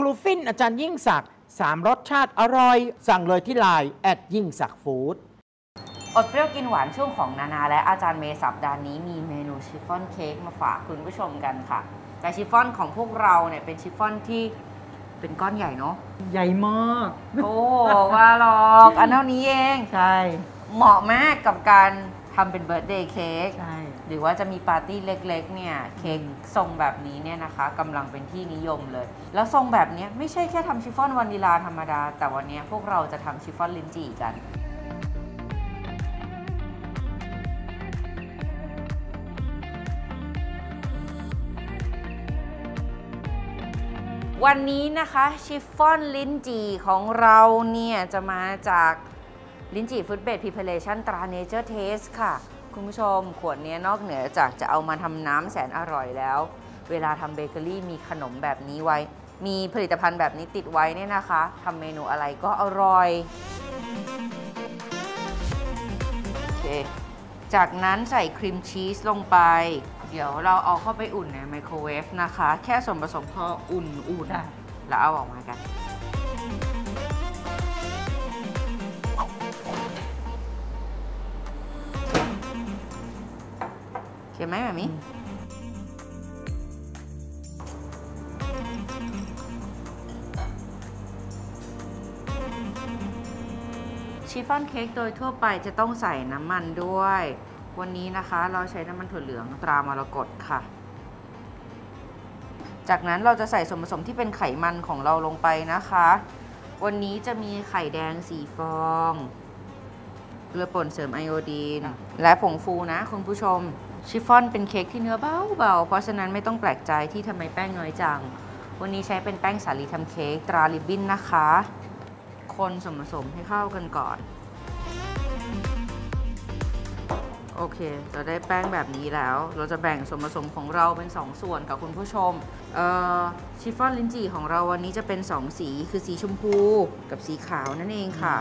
ลูฟินอาจารย์ยิ่งศักดิ์3 รสชาติอร่อยสั่งเลยที่ไลน์ยิ่งศักดิ์ฟู้ดอดเปรี้ยวกินหวานช่วงของนานาและอาจารย์เมย์สัปดาห์นี้มีเมนูชิฟฟ่อนเค้กมาฝากคุณผู้ชมกันค่ะแต่ชิฟฟ่อนของพวกเราเนี่ยเป็นชิฟฟ่อนที่เป็นก้อนใหญ่เนาะใหญ่มากโอ้ว่าหรอกอันเท่านี้เองใช่เหมาะมากกับการทำเป็นเบิร์ธเดย์เค้กใช่หรือว่าจะมีปาร์ตี้เล็กๆเนี่ยเค้กทรงแบบนี้เนี่ยนะคะกำลังเป็นที่นิยมเลยแล้วทรงแบบนี้ไม่ใช่แค่ทำชิฟฟ่อนวานิลาธรรมดาแต่วันนี้พวกเราจะทำชิฟฟ่อนลิ้นจี่กันวันนี้นะคะชิฟฟ่อนลิ้นจี่ของเราเนี่ยจะมาจากลิ้นจี่ฟู้ดเบสพรีเพลชั่นตราเนเจอร์เทสค่ะคุณผู้ชมขวดนี้นอกเหนือจากจะเอามาทำน้ำแสนอร่อยแล้วเวลาทำเบเกอรี่มีขนมแบบนี้ไว้มีผลิตภัณฑ์แบบนี้ติดไว้เนี่ยนะคะทำเมนูอะไรก็อร่อยโอเคจากนั้นใส่ครีมชีสลงไปเดี๋ยวเราเอาเข้าไปอุ่นในไมโครเวฟนะคะแค่ส่วนผสมพออุ่นๆแล้วเอาออกมากันเขียนไหมแบบนี้ชิฟฟ่อนเค้กโดยทั่วไปจะต้องใส่น้ำมันด้วยวันนี้นะคะเราใช้น้ำมันถั่วเหลืองตรามรกตค่ะจากนั้นเราจะใส่ส่วนผสมที่เป็นไขมันของเราลงไปนะคะวันนี้จะมีไข่แดง4 ฟองเกลือป่นเสริมไอโอดีนและผงฟูนะคุณผู้ชมชิฟฟ่อนเป็นเค้กที่เนื้อเบาๆเพราะฉะนั้นไม่ต้องแปลกใจที่ทำไมแป้งน้อยจังวันนี้ใช้เป็นแป้งสาลีทำเค้กตราริบบิ้นนะคะคนส่วนผสมให้เข้ากันก่อนโอเคเราได้แป้งแบบนี้แล้วเราจะแบ่งส่วนผสมของเราเป็น2 ส่วนกับคุณผู้ชมชิฟฟ่อนลิ้นจี่ของเราวันนี้จะเป็น2 สีคือสีชมพูกับสีขาวนั่นเองค่ะ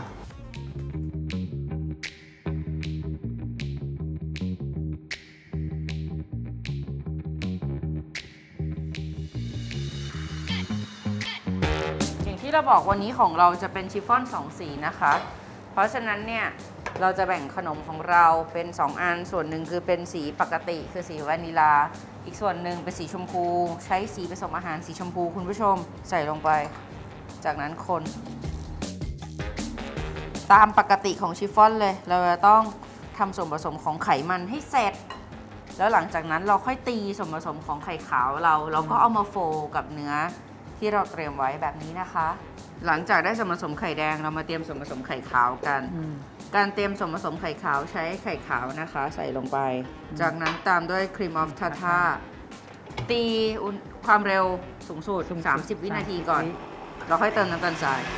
อย่างที่เราบอกวันนี้ของเราจะเป็นชิฟฟ่อน2 สีนะคะเพราะฉะนั้นเนี่ยเราจะแบ่งขนมของเราเป็น2 อันส่วนหนึ่งคือเป็นสีปกติคือสีวานิลาอีกส่วนหนึ่งเป็นสีชมพูใช้สีผสมอาหารสีชมพูคุณผู้ชมใส่ลงไปจากนั้นคนตามปกติของชิฟฟ่อนเลยเราจะต้องทำส่วนผสมของไขมันให้เสร็จแล้วหลังจากนั้นเราค่อยตีส่วนผสมของไข่ขาวเราก็เอามาโฟกับเนื้อที่เราเตรียมไว้แบบนี้นะคะหลังจากได้ส่วนผสมไข่แดงเรามาเตรียมส่วนผสมไข่ขาวกันการเตรียมส่วนผสมไข่ขาวใช้ไข่ขาวนะคะใส่ลงไปจากนั้นตามด้วยครีมออฟทาทาตีความเร็วสูงสุด30 วินาทีก่อนเราค่อยเติมน้ำตาลทราย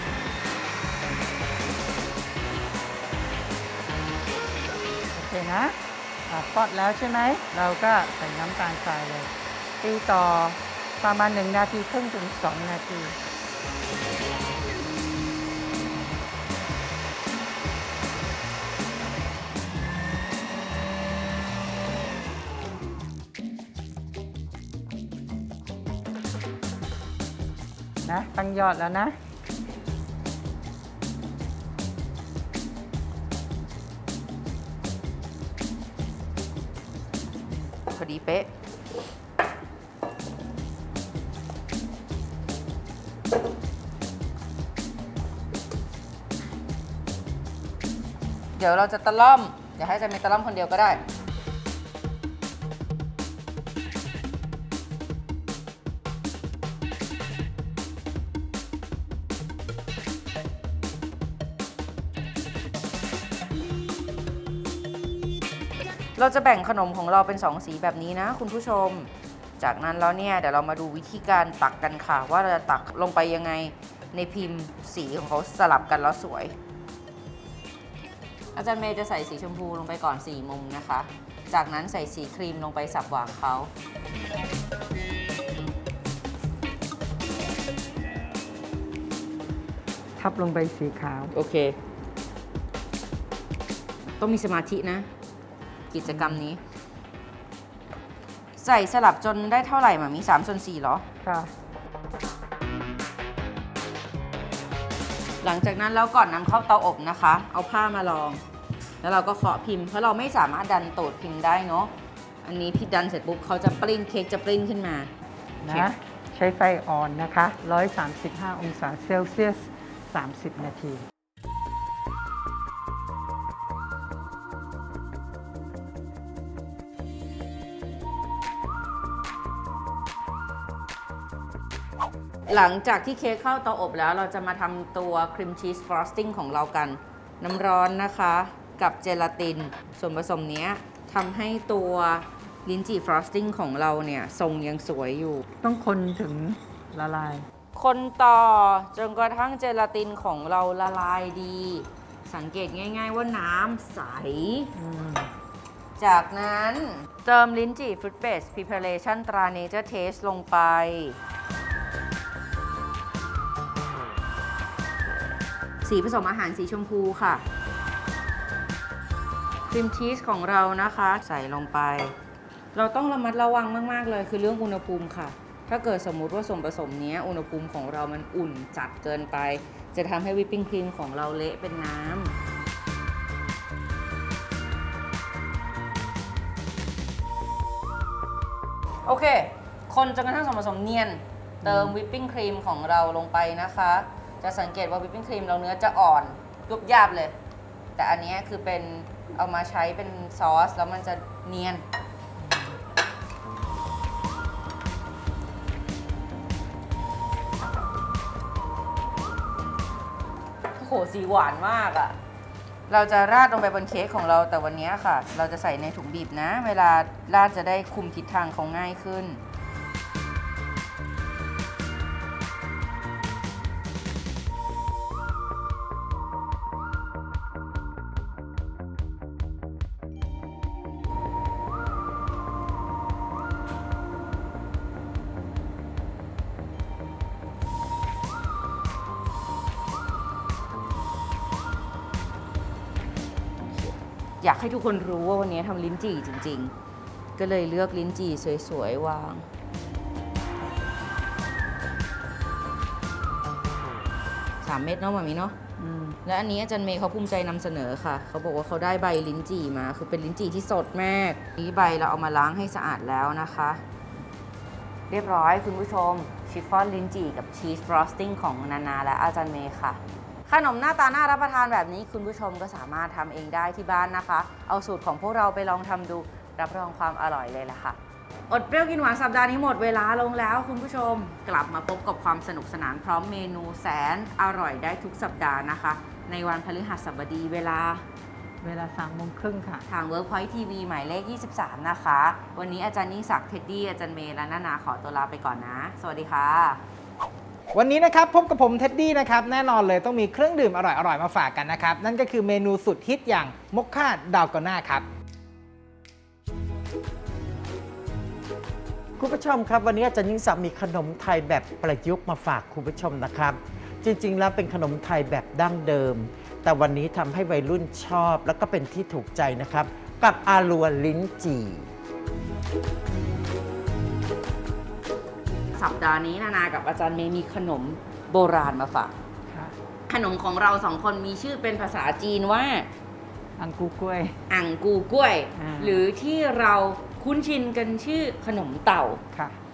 โอเคนะทอดแล้วใช่ไหมเราก็ใส่น้ำตาลทรายเลยตีต่อประมาณ1 นาทีครึ่งถึง2 นาทีนะตั้งยอดแล้วนะพอดีเป๊ะเดี๋ยวเราจะตะล่อมเดี๋ยวให้จะมีตะล่อมคนเดียวก็ได้เราจะแบ่งขนมของเราเป็น2 สีแบบนี้นะคุณผู้ชมจากนั้นแล้วเนี่ยเดี๋ยวเรามาดูวิธีการตักกันค่ะว่าเราจะตักลงไปยังไงในพิมพ์สีของเขาสลับกันแล้วสวยอาจารย์เมย์จะใส่สีชมพูลงไปก่อน4 มุมนะคะจากนั้นใส่สีครีมลงไปสับวางเขาทับลงไปสีขาวโอเคต้องมีสมาธินะกิจกรรมนี้ใส่สลับจนได้เท่าไหร่หมามี3/4เหรอค่ะหลังจากนั้นแล้วก่อนนำเข้าเตาอบนะคะ เอาผ้ามารอง แล้วเราก็เคาะพิมพ์เพราะเราไม่สามารถดันตูดพิมพ์ได้เนาะอันนี้พี่ดันเสร็จปุ๊บเขาจะปริ้นเค้กจะปริ้นขึ้นมานะใช้ไฟอ่อนนะคะ135องศาเซลเซียส30 นาทีหลังจากที่เค้กเข้าเตาอบแล้วเราจะมาทำตัวครีมชีสฟรอสติ้งของเรากันน้ำร้อนนะคะกับเจลาตินส่วนผสมนี้ทำให้ตัวลิ้นจี่ฟรอสติ้งของเราเนี่ยทรงยังสวยอยู่ต้องคนถึงละลายคนต่อจนกระทั่งเจลาตินของเราละลายดีสังเกตง่ายๆว่าน้ำใสจากนั้นเติมลิ้นจี่ฟรุตเบสพรีเพาเรชั่นตราเนเจอร์เทสลงไปสีผสมอาหารสีชมพูค่ะครีมชีสของเรานะคะใส่ลงไปเราต้องระมัดระวังมากๆเลยคือเรื่องอุณหภูมิค่ะถ้าเกิดสมมุติว่าส่วนผสมนี้อุณหภูมิของเรามันอุ่นจัดเกินไปจะทำให้วิปปิ้งครีมของเราเละเป็นน้ำโอเคคนจนกระทั่งส่วนผสมเนียนเติมวิปปิ้งครีมของเราลงไปนะคะจะสังเกตว่าวิปปิ้งครีมเราเนื้อจะอ่อนยุบยาบเลยแต่อันนี้คือเป็นเอามาใช้เป็นซอสแล้วมันจะเนียนโอ้โหสีหวานมากอะเราจะราดลงไปบนเค้กของเราแต่วันนี้ค่ะเราจะใส่ในถุงบีบนะเวลาราดจะได้คุมทิศทางเขาง่ายขึ้นอยากให้ทุกคนรู้ว่าวันนี้ทำลิ้นจี่จริงๆก็เลยเลือกลิ้นจี่สวยๆวาง3 เม็ดเนาะแบบนี้เนาะและอันนี้อาจารย์เมย์เขาภูมิใจนำเสนอค่ะเขาบอกว่าเขาได้ใบลิ้นจี่มาคือเป็นลิ้นจี่ที่สดมากนี้ใบเราเอามาล้างให้สะอาดแล้วนะคะเรียบร้อยคุณผู้ชมชิฟฟ่อนลิ้นจี่กับชีสฟรอสติ้งของนานาและอาจารย์เมย์ค่ะขนมหน้าตาน่ารับประทานแบบนี้คุณผู้ชมก็สามารถทำเองได้ที่บ้านนะคะเอาสูตรของพวกเราไปลองทำดูรับรองความอร่อยเลยล่ะค่ะอดเปรี้ยวกินหวานสัปดาห์นี้หมดเวลาลงแล้วคุณผู้ชมกลับมาพบกับความสนุกสนานพร้อมเมนูแสนอร่อยได้ทุกสัปดาห์นะคะในวันพฤหัสบดีเวลา 3 โมงครึ่งค่ะทาง Workpoint TV หมายเลข 23 นะคะวันนี้อาจารย์ยิ่งศักดิ์เท็ดดี้อาจารย์เมย์และนานาขอตัวลาไปก่อนนะสวัสดีค่ะวันนี้นะครับพบกับผมเท็ดดี้นะครับแน่นอนเลยต้องมีเครื่องดื่มอร่อยๆมาฝากกันนะครับนั่นก็คือเมนูสุดฮิตอย่างมอคค่าดาลกอน่าครับคุณผู้ชมครับวันนี้อาจารย์ยิ่งศักดิ์มีขนมไทยแบบประยุกต์มาฝากคุณผู้ชมนะครับจริงๆแล้วเป็นขนมไทยแบบดั้งเดิมแต่วันนี้ทำให้วัยรุ่นชอบแล้วก็เป็นที่ถูกใจนะครับกับอาลัวลิ้นจี่สัปดาห์นี้นานากับอาจารย์เมย์มีขนมโบราณมาฝากขนมของเรา2 คนมีชื่อเป็นภาษาจีนว่าอังกูกล้วยหรือที่เราคุ้นชินกันชื่อขนมเต่า